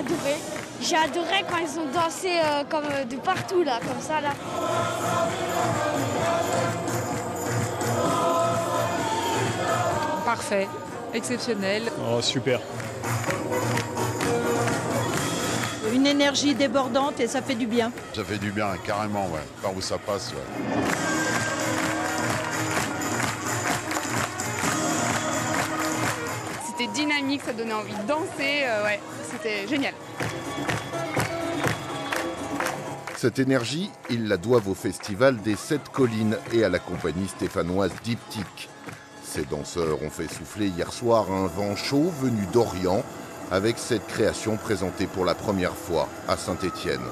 adoré. J'ai adoré quand ils ont dansé comme de partout, là, comme ça, là. Parfait, exceptionnel. Oh, super. Une énergie débordante et ça fait du bien. Ça fait du bien, carrément, ouais. Par où ça passe, ouais. C'était dynamique, ça donnait envie de danser, ouais, c'était génial. Cette énergie, ils la doivent au Festival des 7 Collines et à la compagnie stéphanoise Diptyque. Ces danseurs ont fait souffler hier soir un vent chaud venu d'Orient avec cette création présentée pour la première fois à Saint-Étienne.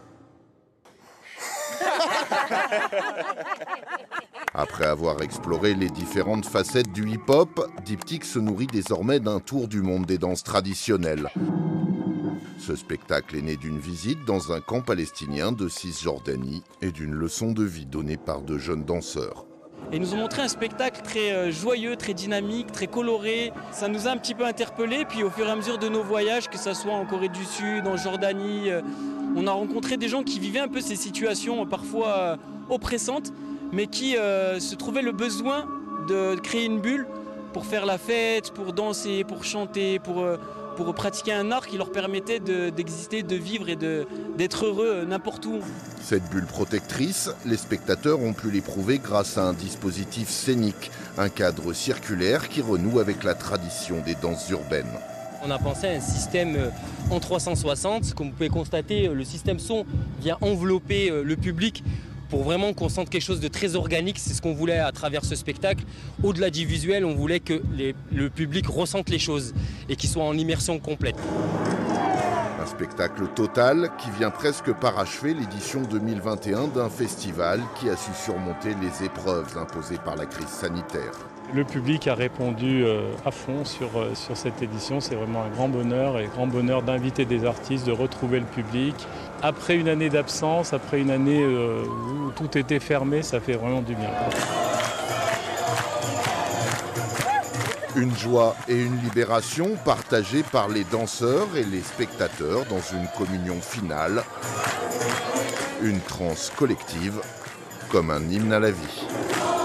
Après avoir exploré les différentes facettes du hip-hop, Diptyque se nourrit désormais d'un tour du monde des danses traditionnelles. Ce spectacle est né d'une visite dans un camp palestinien de Cisjordanie et d'une leçon de vie donnée par de jeunes danseurs. Et ils nous ont montré un spectacle très joyeux, très dynamique, très coloré. Ça nous a un petit peu interpellés. Puis au fur et à mesure de nos voyages, que ce soit en Corée du Sud, en Jordanie, on a rencontré des gens qui vivaient un peu ces situations parfois oppressantes, mais qui se trouvaient le besoin de créer une bulle pour faire la fête, pour danser, pour chanter, pour pratiquer un art qui leur permettait d'exister, de vivre et d'être heureux n'importe où. Cette bulle protectrice, les spectateurs ont pu l'éprouver grâce à un dispositif scénique, un cadre circulaire qui renoue avec la tradition des danses urbaines. On a pensé à un système en 360. Comme vous pouvez constater, le système son vient envelopper le public pour vraiment qu'on sente quelque chose de très organique. C'est ce qu'on voulait à travers ce spectacle. Au-delà du visuel, on voulait que le public ressente les choses et qu'il soit en immersion complète. Un spectacle total qui vient presque parachever l'édition 2021 d'un festival qui a su surmonter les épreuves imposées par la crise sanitaire. Le public a répondu à fond sur cette édition. C'est vraiment un grand bonheur et grand bonheur d'inviter des artistes, de retrouver le public. Après une année d'absence, après une année où tout était fermé, ça fait vraiment du bien. Une joie et une libération partagées par les danseurs et les spectateurs dans une communion finale. Une transe collective comme un hymne à la vie.